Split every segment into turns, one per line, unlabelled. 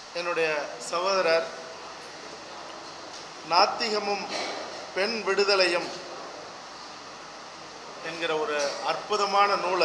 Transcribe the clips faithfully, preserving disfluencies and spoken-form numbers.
என்னுடைய சகோதரர் நாத்திகமும் பெண் விடுதலையும் என்கிற ஒரு அற்புதமான நூலை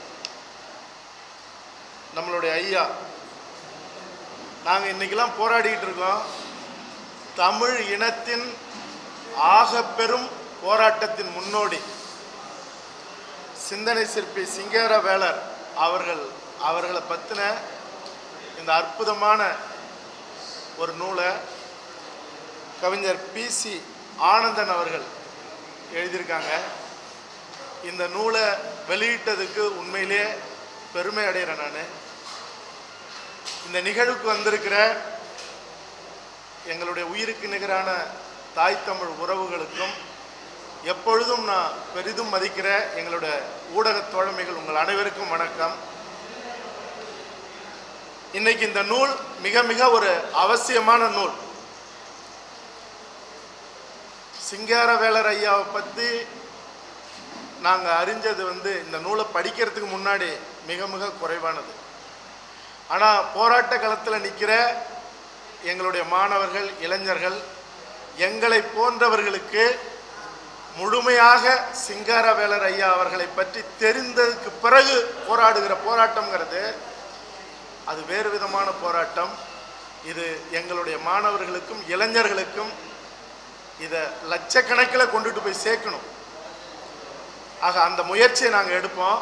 நம்மளுடைய ஐயா நாங்கள் இன்றைக்கெல்லாம் போராடிக்கிட்டு இருக்கோம். தமிழ் இனத்தின் ஆக பெரும் போராட்டத்தின் முன்னோடி சிந்தனை சிற்பி சிங்காரவேலர் அவர்கள் அவர்களை பற்றின இந்த அற்புதமான ஒரு நூலை கவிஞர் பி சி ஆனந்தன் அவர்கள் எழுதியிருக்காங்க. இந்த நூலை வெளியிட்டதுக்கு உண்மையிலே பெருமை அடைகிறேன். நான் இந்த நிகழ்வுக்கு வந்திருக்கிற எங்களுடைய உயிருக்கு நிகரான தாய் தமிழ் உறவுகளுக்கும் எப்பொழுதும் நான் பெரிதும் மதிக்கிற எங்களுடைய ஊடக தோழமைகள் உங்கள் அனைவருக்கும் வணக்கம். இன்னைக்கு இந்த நூல் மிக மிக ஒரு அவசியமான நூல். சிங்காரவேலர் ஐயாவை பற்றி நாங்கள் அறிஞ்சது வந்து இந்த நூலை படிக்கிறதுக்கு முன்னாடி மிக மிக குறைவானது. ஆனால் போராட்ட களத்தில் நிற்கிற எங்களுடைய மாணவர்கள் இளைஞர்கள் எங்களை போன்றவர்களுக்கு முழுமையாக சிங்காரவேலர் ஐயா அவர்களை பற்றி தெரிந்ததுக்கு பிறகு போராடுகிற போராட்டம்ங்கிறது அது வேறு விதமான போராட்டம். இது எங்களுடைய மாணவர்களுக்கும் இளைஞர்களுக்கும் இதை லட்சக்கணக்கில் கொண்டுட்டு போய் சேர்க்கணும். ஆக அந்த முயற்சியை நாங்கள் எடுப்போம்.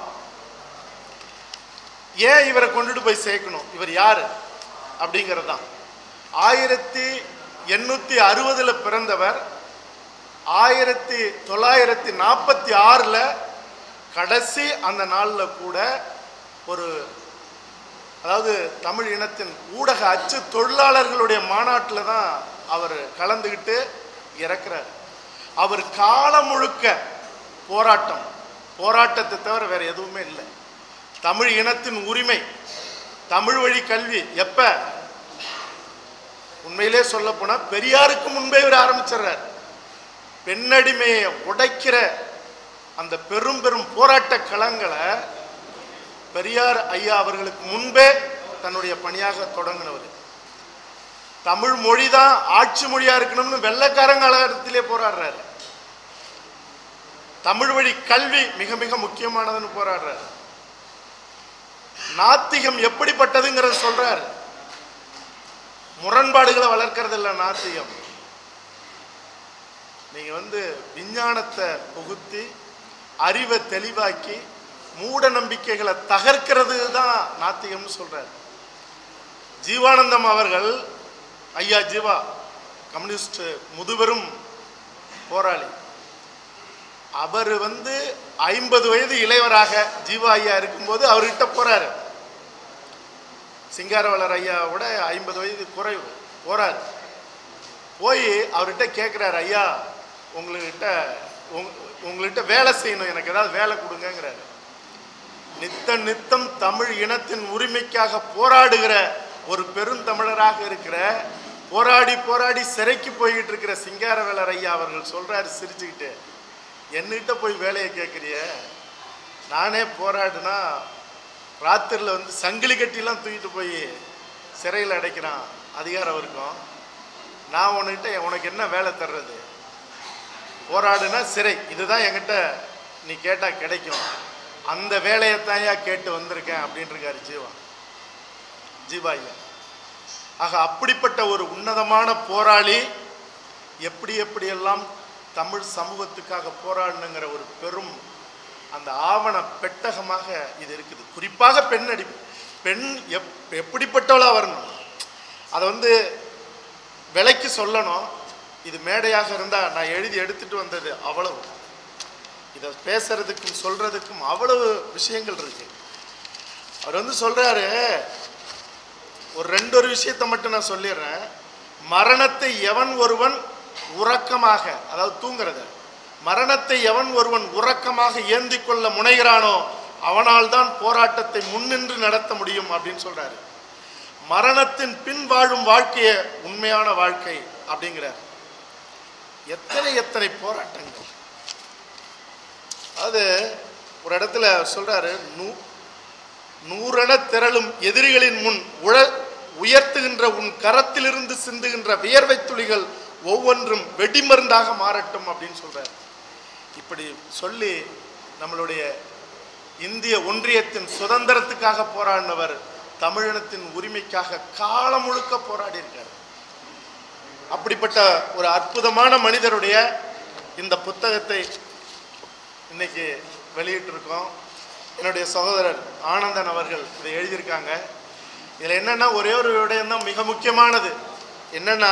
ஏன் இவரை கொண்டுட்டு போய் சேர்க்கணும், இவர் யார் அப்படிங்கிறது தான். ஆயிரத்தி எண்ணூற்றி அறுபதில் பிறந்தவர். ஆயிரத்தி தொள்ளாயிரத்தி நாற்பத்தி ஆறில் கடைசி அந்த நாளில் கூட ஒரு அதாவது தமிழ் இனத்தின் ஊடக அச்சு தொழிலாளர்களுடைய மாநாட்டில் தான் அவர் கலந்துக்கிட்டு இறக்குறார். அவர் காலம் முழுக்க போராட்டம் போராட்டத்தை தவிர வேற எதுவுமே இல்லை. தமிழ் இனத்தின் உரிமை, தமிழ் வழி கல்வி. எப்ப உண்மையிலே சொல்ல போனா பெரியாருக்கு முன்பே இவர் ஆரம்பிச்சிடறார். பெண்ணடிமையை உடைக்கிற அந்த பெரும் பெரும் போராட்ட களங்களை பெரியார் ஐயா அவர்களுக்கு முன்பே தன்னுடைய பணியாக தொடங்கினவர். தமிழ் மொழி தான் ஆட்சி மொழியா இருக்கணும்னு வெள்ளைக்காரங்க காலகட்டத்திலே போராடுறாரு. தமிழ் வழி கல்வி மிக மிக முக்கியமானதுன்னு போராடுறாரு. நாத்திகம் எப்படிப்பட்டதுங்கிறத சொல்றாரு. முரண்பாடுகளை வளர்க்கறது இல்லை நாத்திகம். நீங்க வந்து விஞ்ஞானத்தை புகுத்தி அறிவை தெளிவாக்கி மூட நம்பிக்கைகளை தகர்க்கிறது தான் நாத்திகம்னு சொல்றாரு. ஜீவானந்தம் அவர்கள், ஐயா ஜீவா, கம்யூனிஸ்ட் முதுபெரும் போராளி, அவர் வந்து ஐம்பது வயது இளையவராக ஜீவா ஐயா இருக்கும்போது அவர்கிட்ட போறாரு. சிங்காரவேலர் ஐயாவோட ஐம்பது வயது குறைவு. போறாரு. போய் அவர்கிட்ட கேட்குறாரு, ஐயா உங்கள்கிட்ட உங்கள்கிட்ட வேலை செய்யணும், எனக்கு ஏதாவது வேலை கொடுங்கிறாரு. நித்த நித்தம் தமிழ் இனத்தின் உரிமைக்காக போராடுகிற ஒரு பெருந்தமிழராக இருக்கிற, போராடி போராடி சிறைக்கு போய்கிட்டு இருக்கிற சிங்காரவேலர் ஐயா அவர்கள் சொல்றாரு சிரிச்சுக்கிட்டு, என்கிட்ட போய் வேலையை கேட்குறிய, நானே போராடுனா ராத்திரியில் வந்து சங்கிலி கட்டிலாம் தூக்கிட்டு போய் சிறையில் அடைக்கிறான் அதிகாரம் இருக்கும். நான் உன்கிட்ட உனக்கு என்ன வேலை தர்றது, போராடுனா சிறை, இதுதான் என்கிட்ட நீ கேட்டால் கிடைக்கும், அந்த வேலையைத்தாயா கேட்டு வந்திருக்கேன் அப்படின்னு இருக்காரு ஜீவா ஜீவா ஐயா. ஆக அப்படிப்பட்ட ஒரு உன்னதமான போராளி எப்படி எப்படியெல்லாம் தமிழ் சமூகத்துக்காக போராடணுங்கிற ஒரு பெரும் அந்த ஆவண பெட்டகமாக இது இருக்குது. குறிப்பாக பெண் அடி பெண் எப் எப்படிப்பட்டவளா வரணும், அதை வந்து விலைக்கு சொல்லணும். இது மேடையாக இருந்தால் நான் எழுதி எடுத்துட்டு வந்தது அவ்வளவு. இதை பேசுறதுக்கும் சொல்றதுக்கும் அவ்வளவு விஷயங்கள் இருக்கு. அவர் வந்து சொல்றாரு, ஒரு ரெண்டு ஒரு விஷயத்தை மட்டும் நான் சொல்லிடுறேன். மரணத்தை எவன் ஒருவன் உறக்கமாக, அதாவது தூங்குறத, மரணத்தை எவன் ஒருவன் உறக்கமாக ஏந்தி கொள்ள முனைகிறானோ அவனால் தான் போராட்டத்தை முன்னின்று நடத்த முடியும் அப்படின்னு சொல்றாரு. மரணத்தின் பின் வாழும் வாழ்க்கைய உண்மையான வாழ்க்கை அப்படிங்கிறார். எத்தனை எத்தனை போராட்டங்கள். அது ஒரு இடத்துல சொல்றாரு, நூ நூறென திரளும் எதிரிகளின் முன் உழ உயர்த்துகின்ற உன் கரத்திலிருந்து சிந்துகின்ற வியர்வை துளிகள் ஒவ்வொன்றும் வெடிமருந்தாக மாறட்டும் அப்படின்னு சொல்றார். இப்படி சொல்லி நம்மளுடைய இந்திய ஒன்றியத்தின் சுதந்திரத்துக்காக போராடினவர் தமிழினத்தின் உரிமைக்காக காலம் முழுக்க போராடி இருக்கார். அப்படிப்பட்ட ஒரு அற்புதமான மனிதருடைய இந்த புத்தகத்தை இன்னைக்கு வெளியிட்டிருக்கோம். என்னுடைய சகோதரர் ஆனந்தன் அவர்கள் இதை எழுதியிருக்காங்க. இதில் என்னன்னா ஒரே ஒரு விடயம் தான் மிக முக்கியமானது. என்னன்னா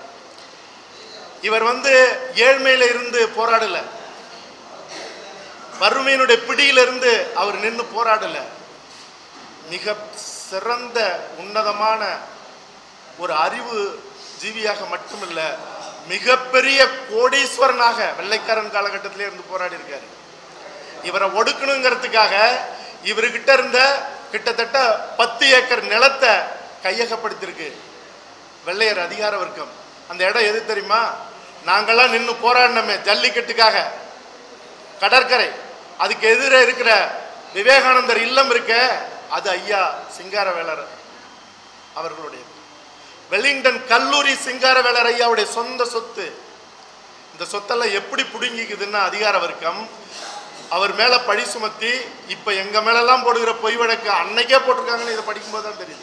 இவர் வந்து ஏழ்மையில இருந்து போராடல, வறுமையினுடைய பிடியிலிருந்து அவர் நின்று போராடல, மிக சிறந்த உன்னதமான ஒரு அறிவு ஜீவியாக மட்டுமில்ல, மிகப்பெரிய கோடீஸ்வரனாக வெள்ளைக்காரன் காலகட்டத்திலே இருந்து போராடி இருக்காரு. இவரை ஒடுக்கணுங்கிறதுக்காக இவர்கிட்ட இருந்த கிட்டத்தட்ட பத்து ஏக்கர் நிலத்தை கையகப்படுத்திருக்கு வெள்ளையர் அதிகார வர்க்கம். அந்த இடம் எது தெரியுமா? நாங்கள்லாம் நின்று போராடினோமே ஜல்லிக்கட்டுக்காக, கடற்கரை, அதுக்கு எதிரே இருக்கிற விவேகானந்தர் இல்லம் இருக்க, அது ஐயா சிங்காரவேலர் அவர்களுடைய. வெலிங்டன் கல்லூரி சிங்காரவேலர் ஐயாவுடைய சொந்த சொத்து. இந்த சொத்தெல்லாம் எப்படி புடுங்கிக்குதுன்னா அதிகார வர்க்கம் அவர் மேல பழி சுமத்தி இப்ப எங்க மேலெல்லாம் போடுகிற பொய் வழக்கு அன்னைக்கே போட்டிருக்காங்கன்னு இதை படிக்கும்போது தான் தெரியுது.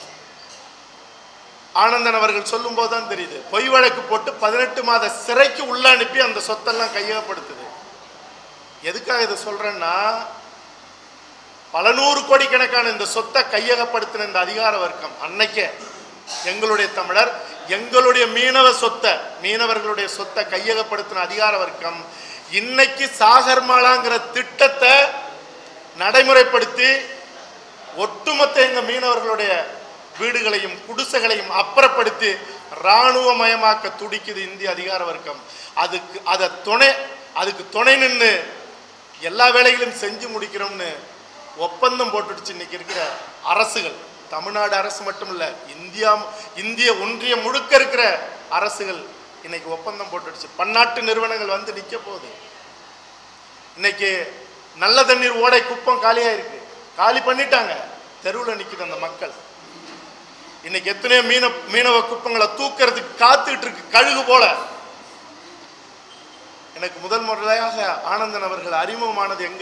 ஆனந்தன் அவர்கள் சொல்லும் போதுதான் தெரியுது. பொய் வழக்கு போட்டு பதினெட்டு மாத சிறைக்கு உள்ள அனுப்பி அந்த சொத்தெல்லாம் கையகப்படுத்துது. எதுக்காக இதை சொல்றேன்னா, பல நூறு கோடிக்கணக்கான இந்த சொத்தை கையகப்படுத்தின இந்த அதிகார வர்க்கம் அன்னைக்கே எங்களுடைய தமிழர், எங்களுடைய மீனவ சொத்தை, மீனவர்களுடைய சொத்தை கையகப்படுத்தின அதிகார வர்க்கம் இன்னைக்கு சாகர்மாலாங்கிற திட்டத்தை நடைமுறைப்படுத்தி ஒட்டுமொத்த எங்க மீனவர்களுடைய வீடுகளையும் குடிசைகளையும் அப்புறப்படுத்தி இராணுவமயமாக்க துடிக்குது இந்திய அதிகார வர்க்கம். அதுக்கு அதை துணை அதுக்கு துணை நின்று எல்லா வேலைகளையும் செஞ்சு முடிக்கிறோம்னு ஒப்பந்தம் போட்டுடுச்சு இன்னைக்கு இருக்கிற அரசுகள். தமிழ்நாடு அரசு மட்டும் இல்ல, இந்தியா இந்திய ஒன்றியம் முழுக்க இருக்கிற அரசுகள் இன்னைக்கு ஒப்பந்தம் போட்டுடுச்சு. பன்னாட்டு நிறுவனங்கள் வந்து நிக்க போகுது. இன்னைக்கு நல்ல தண்ணீர் ஓடை குப்பம் காலியா இருக்கு, காலி பண்ணிட்டாங்க, தெருவில் நிக்குது அந்த மக்கள். இன்னைக்கு எத்தனையோ மீன மீனவ குப்பங்களை தூக்கிறதுக்கு காத்துட்டு இருக்கு கழுகு போல. எனக்கு முதல் முறையாக ஆனந்தன் அவர்கள் அறிமுகமானது எங்க?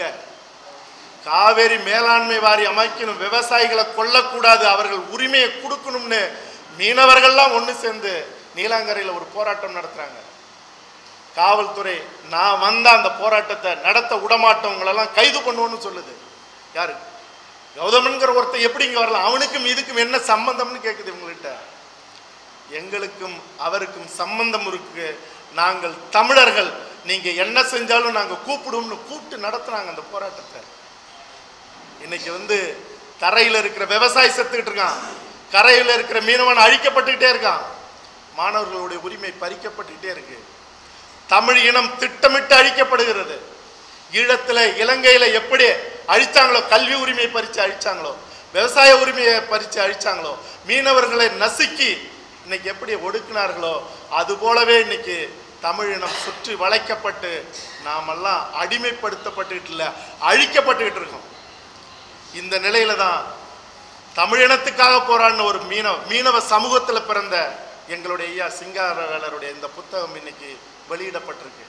காவேரி மேலாண்மை வாரி அமைக்கணும், விவசாயிகளை கொல்லக்கூடாது, அவர்கள் உரிமையை கொடுக்கணும்னு மீனவர்கள்லாம் ஒன்று சேர்ந்து நீலாங்கரையில் ஒரு போராட்டம் நடத்துறாங்க. காவல்துறை நான் வந்த அந்த போராட்டத்தை நடத்த விடமாட்டவங்களெல்லாம் கைது பண்ணுவோன்னு சொல்லுது. யாரு? கௌதமன்கிற ஒருத்தர் எப்படி இங்கே வரலாம்? அவனுக்கும் இதுக்கும் என்ன சம்பந்தம்னு கேட்குது இவங்கள்ட்ட. எங்களுக்கும் அவருக்கும் சம்பந்தம் இருக்கு, நாங்கள் தமிழர்கள், நீங்க என்ன செஞ்சாலும் நாங்கள் கூப்பிடுவோம்னு கூப்பிட்டு நடத்துனாங்க அந்த போராட்டத்தை. இன்னைக்கு வந்து கரையில் இருக்கிற விவசாயி செத்துக்கிட்டு இருக்கான், கரையில் இருக்கிற மீனவன் அழிக்கப்பட்டுக்கிட்டே இருக்கான், மாணவர்களுடைய உரிமை பறிக்கப்பட்டுக்கிட்டே இருக்கு. தமிழ் இனம் திட்டமிட்டு அழிக்கப்படுகிறது. ஈழத்தில் இலங்கையில எப்படி அழிச்சாங்களோ, கல்வி உரிமையை பறித்து அழிச்சாங்களோ, விவசாய உரிமையை பறித்து அழிச்சாங்களோ, மீனவர்களை நசுக்கி இன்னைக்கு எப்படி ஒடுக்கினார்களோ, அது போலவே இன்னைக்கு தமிழ் இனம் சுற்றி வளைக்கப்பட்டு நாமெல்லாம் அடிமைப்படுத்தப்பட்டுக்கிட்டு இல்லை, அழிக்கப்பட்டுக்கிட்டு இருக்கோம். இந்த நிலையில தான் தமிழினத்துக்காக போராடின ஒரு மீனவ மீனவ சமூகத்தில் பிறந்த எங்களுடைய ஐயா சிங்காரவேலருடைய இந்த புத்தகம் இன்னைக்கு வெளியிடப்பட்டிருக்கு.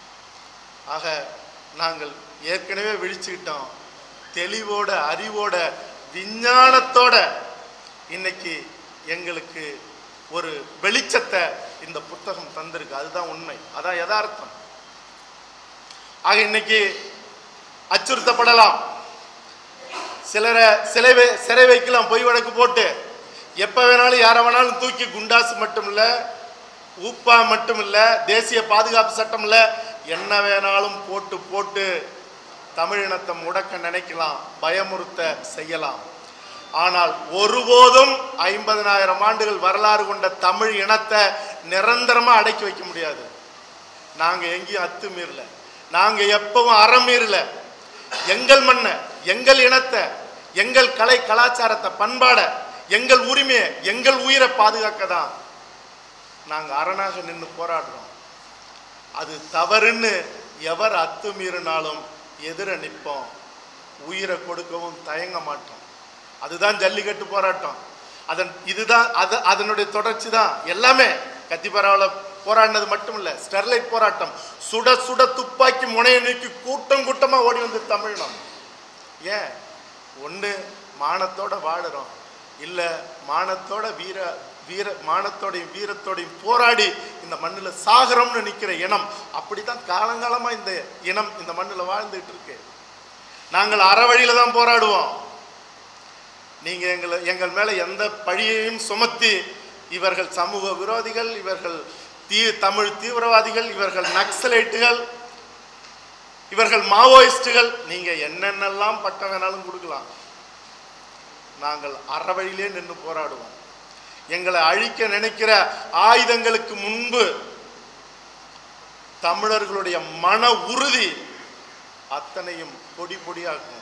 ஆக நாங்கள் ஏற்கனவே விழிச்சுக்கிட்டோம், தெளிவோட அறிவோட விஞ்ஞானத்தோட இன்னைக்கு எங்களுக்கு ஒரு வெளிச்சத்தை இந்த புத்தகம் தந்திருக்கு. அதுதான் உண்மை, அதான் யதார்த்தம். ஆக இன்னைக்கு அச்சுறுத்தப்படலாம், சிலரை சிலை சிறை வைக்கலாம், பொய் வழக்கு போட்டு எப்ப வேணாலும் யார வேணாலும் தூக்கி குண்டாசு மட்டும் இல்ல, ஊப்பா மட்டும் இல்ல, தேசிய பாதுகாப்பு சட்டம் இல்ல, என்ன வேணாலும் போட்டு போட்டு தமிழினத்தை முடக்க நினைக்கலாம், பயமுறுத்த செய்யலாம். ஆனால் ஒருபோதும் ஐம்பதனாயிரம் ஆண்டுகள் வரலாறு கொண்ட தமிழ் இனத்தை நிரந்தரமா அடக்கி வைக்க முடியாது. நாங்க எங்கேயும் அத்துமீறல, நாங்க எப்பவும் அறமீறல. எங்கள் மண்ணை, எங்கள் இனத்தை, எங்கள் கலை கலாச்சாரத்தை, பண்பாட, எங்கள் உரிமையை, எங்கள் உயிரை பாதுகாக்க தான் நாங்க அரணாக நின்று போராடுறோம். அது தவறுன்னு எவர் அத்துமீறினாலும் எதிர நிற்போம், உயிரை கொடுக்கவும் தயங்க மாட்டோம். அதுதான் ஜல்லிக்கட்டு போராட்டம். அதன் இதுதான் அது அதனுடைய தொடர்ச்சி தான் எல்லாமே. கத்திப்பாராவில் போராடினது மட்டும் இல்லை, ஸ்டெர்லைட் போராட்டம், சுட சுட துப்பாக்கி முனையை நீக்கி கூட்டம் கூட்டமாக ஓடி வந்து தமிழினம். ஏன்? ஒன்று மானத்தோட வாழுறோம், இல்லை மானத்தோட வீர வீர மானத்தோடையும் வீரத்தோடையும் போராடி இந்த மண்ணில் சாகரம்னு நிற்கிற இனம். அப்படிதான் காலங்காலமாக இந்த இனம் இந்த மண்ணில் வாழ்ந்துட்டு இருக்கு. நாங்கள் அற வழியில தான் போராடுவோம். நீங்க எங்களை எங்கள் மேல எந்த பழியையும் சுமத்தி இவர்கள் சமூக விரோதிகள், இவர்கள் தீ தமிழ் தீவிரவாதிகள், இவர்கள் நக்சலைட்டுகள், இவர்கள் மாவோயிஸ்டுகள், நீங்க என்னென்னலாம் பட்டம் வேணாலும் கொடுக்கலாம், நாங்கள் அற வழியிலே நின்று போராடுவோம். எங்களை அழிக்க நினைக்கிற ஆயுதங்களுக்கு முன்பு தமிழர்களுடைய மன உறுதி அத்தனையும் பொடி பொடியாக்கும்.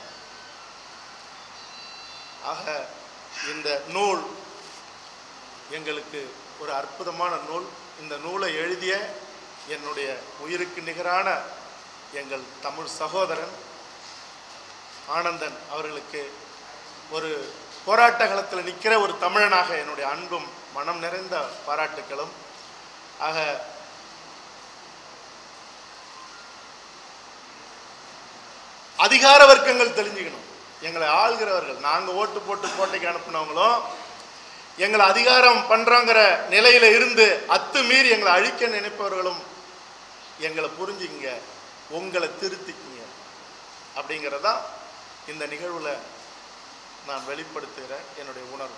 ஆக இந்த நூல் எங்களுக்கு ஒரு அற்புதமான நூல். இந்த நூலை எழுதிய என்னுடைய உயிருக்கு நிகரான எங்கள் தமிழ் சகோதரன் ஆனந்தன் அவர்களுக்கு ஒரு போராட்ட களத்தில் நிற்கிற ஒரு தமிழனாக என்னுடைய அன்பும் மனம் நிறைந்த பாராட்டுக்களும். ஆக அதிகார வர்க்கங்கள் தெரிஞ்சுக்கணும், எங்களை ஆள்கிறவர்கள், நாங்கள் ஓட்டு போட்டு கோட்டைக்கு அனுப்பினவங்களும் எங்களை அதிகாரம் பண்றோங்கிற நிலையில இருந்து அத்துமீறி எங்களை அழிக்க நினைப்பவர்களும் எங்களை புரிஞ்சுங்க, உங்களை திருத்திக்குங்க அப்படிங்கிறதா இந்த நிகழ்வுல நான் வெளிப்படுத்துகிற என்னுடைய உணர்வு.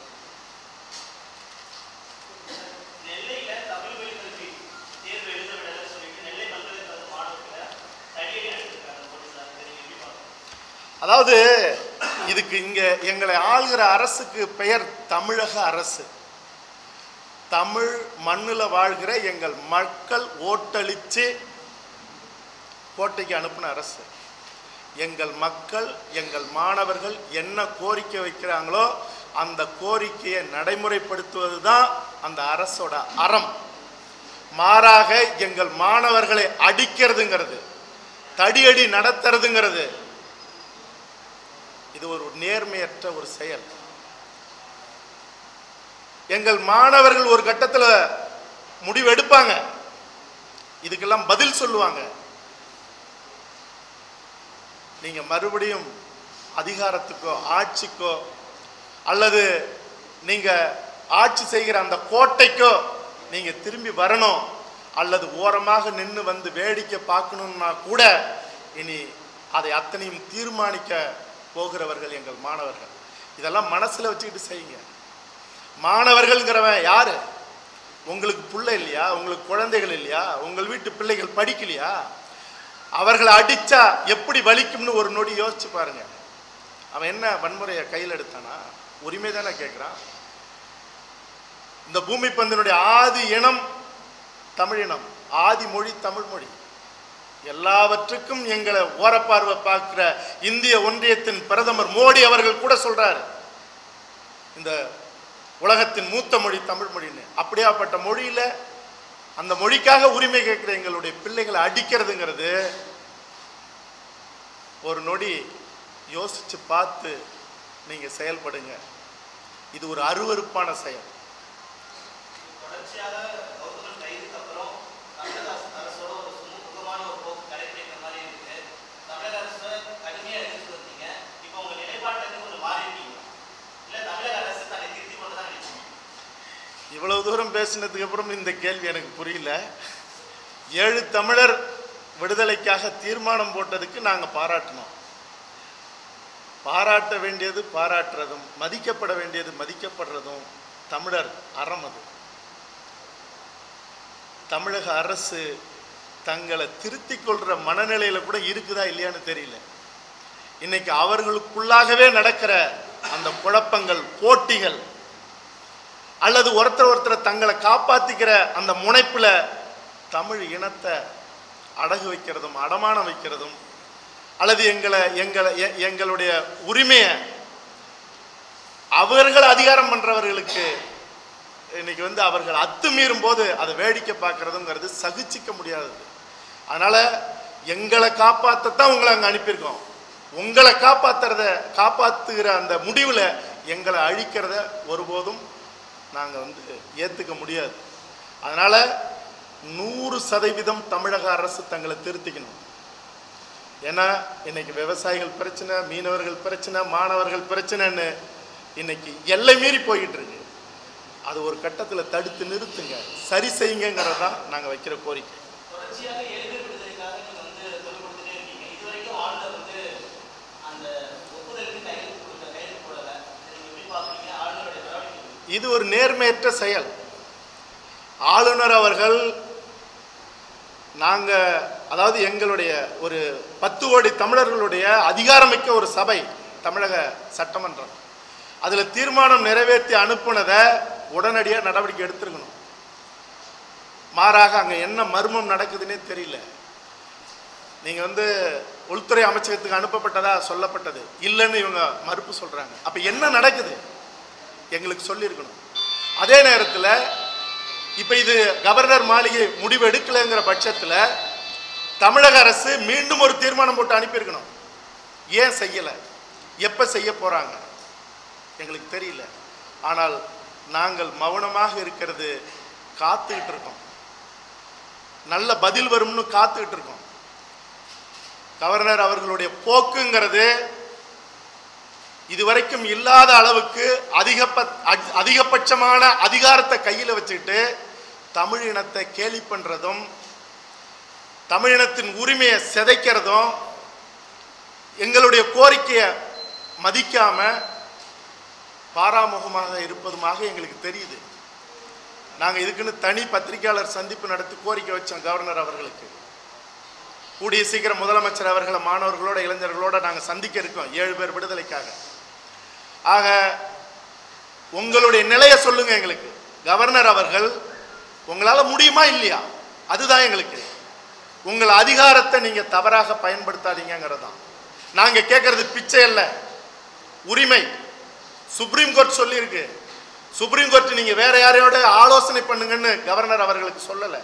அதாவது இதுக்கு இங்க எங்களை ஆள்கிற அரசுக்கு பெயர் தமிழக அரசு. தமிழ் மண்ணில் வாழ்கிற எங்கள் மக்கள் ஓட்டளிச்சு கோட்டைக்கு அனுப்பின அரசு. எங்கள் மக்கள், எங்கள் மாணவர்கள் என்ன கோரிக்கை வைக்கிறாங்களோ அந்த கோரிக்கையை நடைமுறைப்படுத்துவது தான் அந்த அரசோட அறம். மாறாக எங்கள் மாணவர்களை அடிக்கிறதுங்கிறது, தடியடி நடத்துறதுங்கிறது இது ஒரு நேர்மையற்ற ஒரு செயல். எங்கள் மாணவர்கள் ஒரு கட்டத்தில் முடிவு எடுப்பாங்க, இதுக்கெல்லாம் பதில் சொல்லுவாங்க. நீங்க மறுபடியும் அதிகாரத்துக்கோ ஆட்சிக்கோ அல்லது நீங்க ஆட்சி செய்கிற அந்த கோட்டைக்கோ நீங்க திரும்பி வரணும் அல்லது ஓரமாக நின்று வந்து வேடிக்கை பார்க்கணும்னா கூட இனி அதை அத்தனையும் தீர்மானிக்க போகிறவர்கள் எங்கள் மாணவர்கள். இதெல்லாம் மனசுல வச்சுக்கிட்டு செய்யுங்க. மாணவர்கள்ங்கிறவன் யாரு? உங்களுக்கு பிள்ளை இல்லையா? உங்களுக்கு குழந்தைகள் இல்லையா? உங்கள் வீட்டு பிள்ளைகள் படிக்கலையா? அவர்களை அடிச்சா எப்படி வலிக்கும்னு ஒரு நொடி யோசிச்சு பாருங்க. அவன் என்ன வன்முறையை கையில் எடுத்தானா? உரிமை தானே கேட்கிறான். இந்த பூமி பந்தினுடைய ஆதி இனம் தமிழினம், ஆதி மொழி தமிழ் மொழி. எல்லாவற்றுக்கும் எங்களை ஓரப்பார்வை பார்க்கிற இந்திய ஒன்றியத்தின் பிரதமர் மோடி அவர்கள் கூட சொல்றாரு, இந்த உலகத்தின் மூத்த மொழி தமிழ் மொழின்னு. அப்படியாப்பட்ட மொழியில அந்த மொழிக்காக உரிமை கேட்கிற எங்களுடைய பிள்ளைகளை அடிக்கிறதுங்கிறது ஒரு நொடி யோசிச்சு பார்த்து நீங்க செயல்படுங்க. இது ஒரு அருவருப்பான செயல். இவ்வளவு தூரம் பேசினதுக்கு அப்புறம் இந்த கேள்வி எனக்கு புரியல. ஏழு தமிழர் விடுதலைக்காக தீர்மானம் போட்டதுக்கு நாங்கள் பாராட்டினோம். பாராட்ட வேண்டியது பாராட்டுறதும், மதிக்கப்பட வேண்டியது மதிக்கப்படுறதும் தமிழர் அறம். அது தமிழக அரசு தங்களை திருத்திக் கொள்ற மனநிலையில கூட இருக்குதா இல்லையான்னு தெரியல. இன்னைக்கு அவர்களுக்குள்ளாகவே நடக்கிற அந்த குழப்பங்கள், போட்டிகள், அல்லது ஒருத்தர் ஒருத்தர் தங்களை காப்பாத்திக்கிற அந்த முனைப்புல தமிழ் இனத்தை அடகு வைக்கிறதும் அடமானம் வைக்கிறதும், அல்லது எங்களை எங்களை எங்களுடைய உரிமையை அவர்கள் அதிகாரம் பண்றவர்களுக்கு இன்னைக்கு வந்து அவர்கள் அத்துமீறும் போது அதை வேடிக்கை பார்க்கறதுங்கிறது சகிச்சிக்க முடியாதது. அதனால எங்களை காப்பாற்றத்தான் உங்களை அங்கே அனுப்பியிருக்கோம். உங்களை காப்பாத்துறத காப்பாத்துகிற அந்த முடிவில் எங்களை அழிக்கிறத ஒருபோதும் நாங்கள் வந்து ஏற்றுக்க முடியாது. அதனால் நூறு சதவீதம் தமிழக அரசு தங்களை திருத்திக்கணும். ஏன்னா இன்னைக்கு விவசாயிகள் பிரச்சனை, மீனவர்கள் பிரச்சனை, மாணவர்கள் பிரச்சனைன்னு இன்னைக்கு எல்லை மீறி போய்கிட்டு இருக்கு. அது ஒரு கட்டத்தில் தடுத்து நிறுத்துங்க, சரி செய்யுங்கிறது தான் நாங்கள் வைக்கிற கோரிக்கை. இது ஒரு நேர்மையற்ற செயல். ஆளுநர் அவர்கள் நாங்கள் அதாவது எங்களுடைய ஒரு பத்து கோடி தமிழர்களுடைய அதிகாரமிக்க ஒரு சபை தமிழக சட்டமன்றம், அதில் தீர்மானம் நிறைவேற்றி அனுப்புனதை உடனடியாக நடவடிக்கை எடுத்துருக்கணும். மாறாக அங்கே என்ன மர்மம் நடக்குதுன்னே தெரியல. நீங்கள் வந்து உள்துறை அமைச்சகத்துக்கு அனுப்பப்பட்டதா சொல்லப்பட்டது இல்லைன்னு இவங்க மறுப்பு சொல்கிறாங்க. அப்போ என்ன நடக்குது எங்களுக்கு சொல்லியிருக்கணும். அதே நேரத்தில் இப்போ இது கவர்னர் மாளிகை முடிவு எடுக்கலைங்கிற பட்சத்தில் தமிழக அரசு மீண்டும் ஒரு தீர்மானம் போட்டு அனுப்பியிருக்கணும். ஏன் செய்யலை, எப்போ செய்ய போகிறாங்க எங்களுக்கு தெரியல. ஆனால் நாங்கள் மௌனமாக இருக்கிறது காத்துக்கிட்டு இருக்கோம். நல்ல பதில் வரும்னு காத்துக்கிட்டு இருக்கோம். கவர்னர் அவர்களுடைய போக்குங்கிறது இதுவரைக்கும் இல்லாத அளவுக்கு அதிகப அதிகபட்சமான அதிகாரத்தை கையில் வச்சுக்கிட்டு தமிழ் இனத்தை கேலி பண்ணுறதும் தமிழினத்தின் உரிமையை சிதைக்கிறதும் எங்களுடைய கோரிக்கையை மதிக்காம பாராமுகமாக இருப்பதுமாக எங்களுக்கு தெரியுது. நாங்கள் இதுக்குன்னு தனி பத்திரிகையாளர் சந்திப்பு நடத்தி கோரிக்கை வச்சோம் கவர்னர் அவர்களுக்கு. கூடிய சீக்கிரம் முதலமைச்சர் அவர்களை மாணவர்களோட இளைஞர்களோட நாங்கள் சந்திக்க இருக்கோம் ஏழு பேர் விடுதலைக்காக. ஆக உங்களுடைய நிலையை சொல்லுங்க எங்களுக்கு. கவர்னர் அவர்கள் உங்களால் முடியுமா இல்லையா, அதுதான் எங்களுக்கு. உங்கள் அதிகாரத்தை நீங்கள் தவறாக பயன்படுத்தாதீங்கிறது தான் நாங்கள் கேட்கறது. பிச்சை அல்ல, உரிமை. சுப்ரீம் கோர்ட் சொல்லியிருக்கு. சுப்ரீம் கோர்ட் நீங்கள் வேற யாரையோட ஆலோசனை பண்ணுங்கன்னு கவர்னர் அவர்களுக்கு சொல்லலை.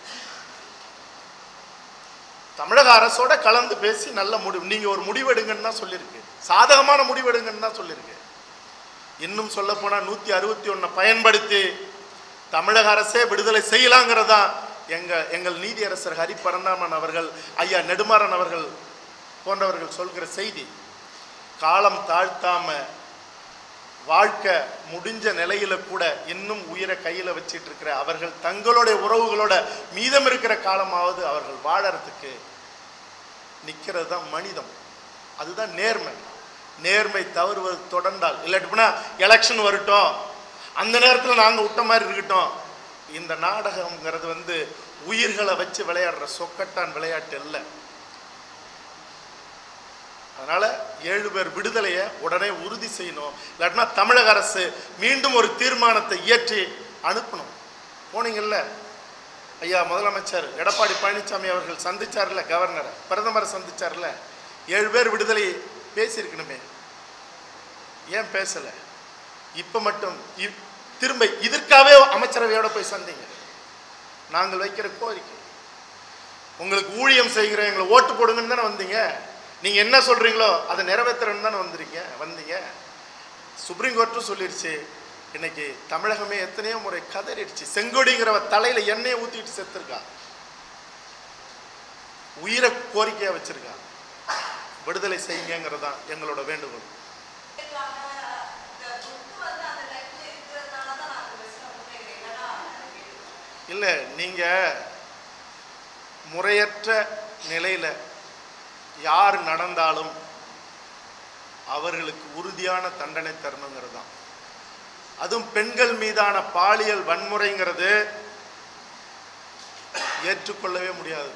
தமிழக அரசோட கலந்து பேசி நல்ல முடிவு நீங்கள் ஒரு முடிவெடுங்கன்னு தான் சொல்லியிருக்கு. சாதகமான முடிவெடுங்கன்னு தான் சொல்லியிருக்கு. இன்னும் சொல்ல போனால் நூற்றி அறுபத்தி ஒன்றை பயன்படுத்தி தமிழக அரசே விடுதலை செய்யலாங்கிறதா எங்கள் எங்கள் நீதியரசர் ஹரி பரந்தாமன் அவர்கள், ஐயா நெடுமாறன் அவர்கள் போன்றவர்கள் சொல்கிற செய்தி. காலம் தாழ்த்தாம வாழ்க்கை முடிஞ்ச நிலையில கூட இன்னும் உயிரை கையில் வச்சிட்டு இருக்கிற அவர்கள் தங்களுடைய உறவுகளோட மீதம் இருக்கிற காலமாவது அவர்கள் வாழறதுக்கு நிற்கிறது தான் மனிதம். அதுதான் நேர்மை. நேர்மை தவறுவது தொடர்ந்தால், இல்லாட்டி போனா எலெக்ஷன் வரட்டும், அந்த நேரத்தில் நாங்கள் விட்ட மாதிரி இருக்கட்டும். இந்த நாடகம்ங்கிறது வந்து உயிர்களை வச்சு விளையாடுற சொக்கட்டான் விளையாட்டு இல்லை. அதனால ஏழு பேர் விடுதலையை உடனே உறுதி செய்யணும். இல்லாட்டினா தமிழக அரசு மீண்டும் ஒரு தீர்மானத்தை இயற்றி அனுப்பணும். போனீங்கல்ல ஐயா முதலமைச்சர் எடப்பாடி பழனிசாமி அவர்கள் சந்திச்சார்ல கவர்னரை, பிரதமரை சந்திச்சார்ல, ஏழு பேர் விடுதலை பேசியிருக்கணுமே, ஏன் பேசலை? இப்போ மட்டும் திரும்ப இதற்காகவே அமைச்சரவையோட போய் சந்திங்க. நாங்கள் வைக்கிற கோரிக்கை, உங்களுக்கு ஊழியம் செய்கிற எங்களை ஓட்டு போடுங்கன்னு தானே வந்தீங்க. நீங்கள் என்ன சொல்கிறீங்களோ அதை நிறைவேற்றுறன்னு தானே வந்துருங்க வந்தீங்க. சுப்ரீம் கோர்ட்டும் சொல்லிடுச்சு. இன்னைக்கு தமிழகமே எத்தனையோ முறை கதறிடுச்சு. செங்கோடிங்கிறவ தலையில் எண்ணெயை ஊற்றிட்டு செத்துருக்கா, உயிரை கோரிக்கையாக வச்சிருக்கா. விடுதலை செய்யுங்கிறது தான் எங்களோட வேண்டுகோள். இல்லை, நீங்கள் முறையற்ற நிலையில் யார் நடந்தாலும் அவர்களுக்கு உறுதியான தண்டனை தரணுங்கிறது தான். அதுவும் பெண்கள் மீதான பாலியல் வன்முறைங்கிறது ஏற்றுக்கொள்ளவே முடியாது.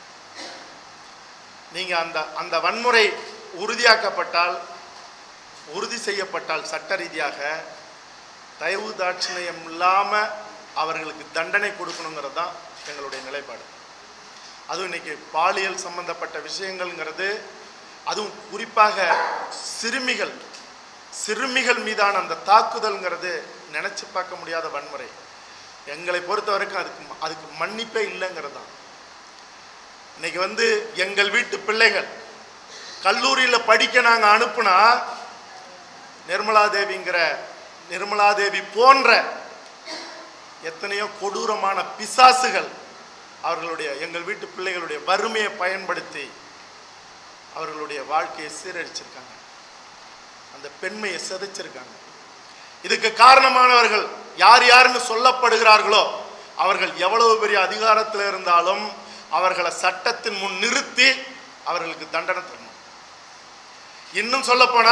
நீங்கள் அந்த அந்த வன்முறை உறுதியாக்கப்பட்டால், உறுதி செய்யப்பட்டால் சட்ட ரீதியாக தயவு தாட்சியம் இல்லாமல் அவர்களுக்கு தண்டனை கொடுக்கணுங்கிறது தான் எங்களுடைய நிலைப்பாடு. அதுவும் இன்னைக்கு பாலியல் சம்பந்தப்பட்ட விஷயங்கள்ங்கிறது, அதுவும் குறிப்பாக சிறுமிகள் சிறுமிகள் மீதான அந்த தாக்குதல்ங்கிறது நினச்சி பார்க்க முடியாத வன்முறை. எங்களை பொறுத்த வரைக்கும் அதுக்கு அதுக்கு மன்னிப்பே இல்லைங்கிறது தான். இன்னைக்கு வந்து எங்கள் வீட்டு பிள்ளைகள் கல்லூரியில் படிக்க நாங்கள் அனுப்புனா நிர்மலா தேவிங்கிற நிர்மலா தேவி போன்ற எத்தனையோ கொடூரமான பிசாசுகள் அவர்களுடைய எங்கள் வீட்டு பிள்ளைகளுடைய வறுமையை பயன்படுத்தி அவர்களுடைய வாழ்க்கையை சீரழிச்சிருக்காங்க, அந்த பெண்மையை சிதைச்சிருக்காங்க. இதுக்கு காரணமானவர்கள் யார் யாருன்னு சொல்லப்படுகிறார்களோ அவர்கள் எவ்வளவு பெரிய அதிகாரத்தில் இருந்தாலும் அவர்களை சட்டத்தின் முன் நிறுத்தி அவர்களுக்கு தண்டனை தரணும். இன்னும் சொல்ல போனா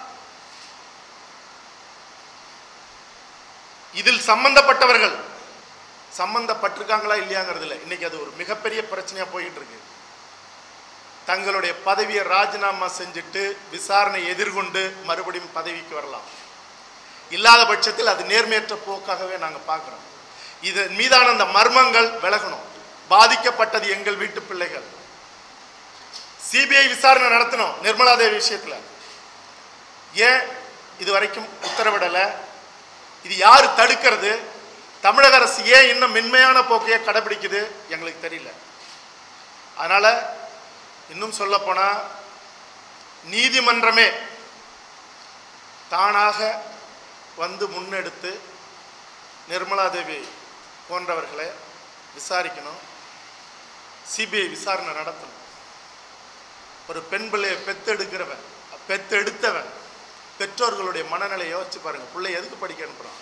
இதில் சம்பந்தப்பட்டவர்கள் சம்பந்தப்பட்டிருக்காங்களா இல்லையாங்கிறதுல இன்னைக்கு அது ஒரு மிகப்பெரிய பிரச்சனையா போயிட்டு இருக்கு. தங்களுடைய பதவியை ராஜினாமா செஞ்சுட்டு விசாரணை எதிர்கொண்டு மறுபடியும் பதவிக்கு வரலாம். இல்லாத பட்சத்தில் அது நேர்மையற்ற போக்காகவே நாங்கள் பார்க்குறோம். இதன் மீதான அந்த மர்மங்கள் விலகணும். பாதிக்கப்பட்டது எங்கள் வீட்டு பிள்ளைகள். சிபிஐ விசாரணை நடத்தணும் நிர்மலா தேவி விஷயத்தில். ஏன் இது வரைக்கும் உத்தரவிடலை? இது யாரு தடுக்கிறது? தமிழக அரசு ஏன் இன்னும் மென்மையான போக்கையை கடைபிடிக்குது? எங்களுக்கு தெரியல. அதனால இன்னும் சொல்ல போனா நீதிமன்றமே தானாக வந்து முன்னெடுத்து நிர்மலா தேவி போன்றவர்களை விசாரிக்கணும், சிபிஐ விசாரணை நடத்தணும். ஒரு பெண் பிள்ளையை பெத்தெடுக்கிறவன் பெத்தெடுத்தவன் பெற்றோர்களுடைய மனநிலையை யோசிச்சு பாருங்க. பிள்ளை எதுக்கு படிக்க அனுப்புறோம்?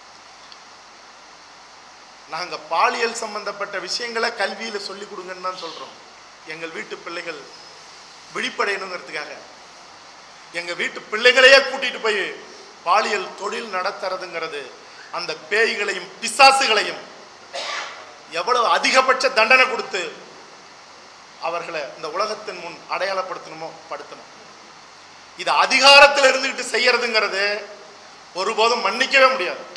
நாங்கள் பாலியல் சம்பந்தப்பட்ட விஷயங்களை கல்வியில் சொல்லிக் கொடுங்கன்னு தான் சொல்கிறோம். எங்கள் வீட்டு பிள்ளைகள் விழிப்படையணுங்கிறதுக்காக எங்கள் வீட்டு பிள்ளைகளையே கூட்டிகிட்டு போய் பாலியல் தொழில் நடத்துறதுங்கிறது அந்த பேய்களையும் பிசாசுகளையும் எவ்வளவு அதிகபட்ச தண்டனை கொடுத்து அவர்களை இந்த உலகத்தின் முன் அடையாளப்படுத்தணுமோ படுத்தணும். இது அதிகாரத்தில் இருந்துகிட்டு செய்யறதுங்கிறது ஒருபோதும் மன்னிக்கவே முடியாது.